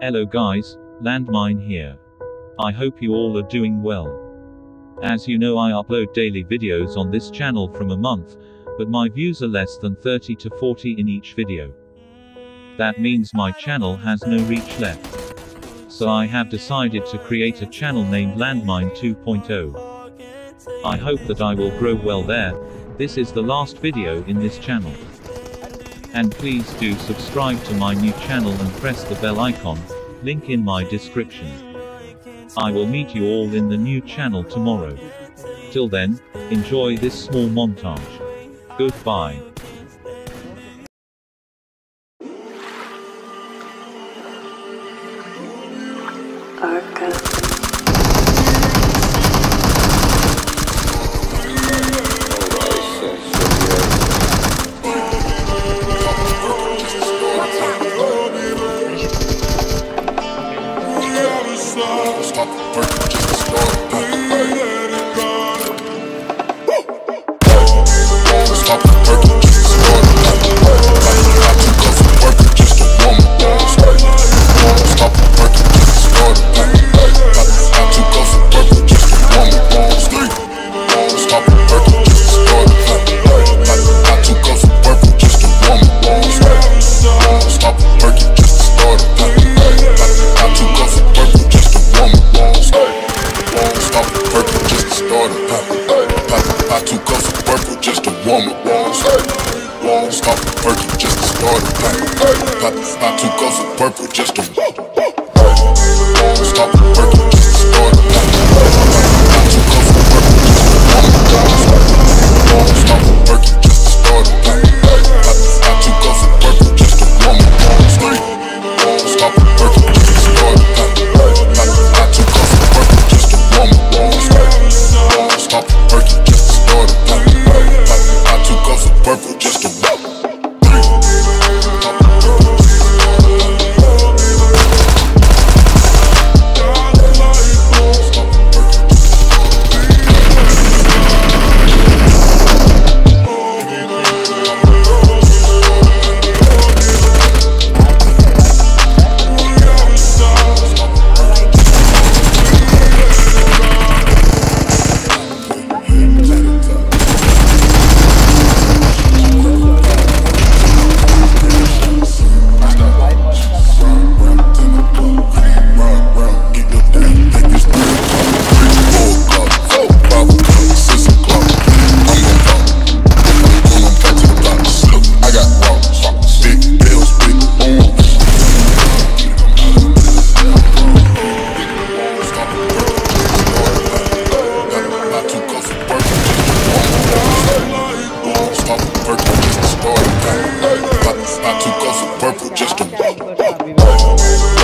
Hello guys, Landmine here. I hope you all are doing well. As you know, I upload daily videos on this channel from a month, but my views are less than 30 to 40 in each video. That means my channel has no reach left. So I have decided to create a channel named Landmine 2.0. I hope that I will grow well there. This is the last video in this channel. And please do subscribe to my new channel and press the bell icon, link in my description. I will meet you all in the new channel tomorrow. Till then, enjoy this small montage. Goodbye. Stop working just to start a pop 2 cups of purple just to stop working just to start a pop 2 cups of purple just to stop working just to start a pop 2 cups of purple just to stop working just to start a pop 2 cups of purple just to stop working just to start a pop 2 cups of purple just to purple just to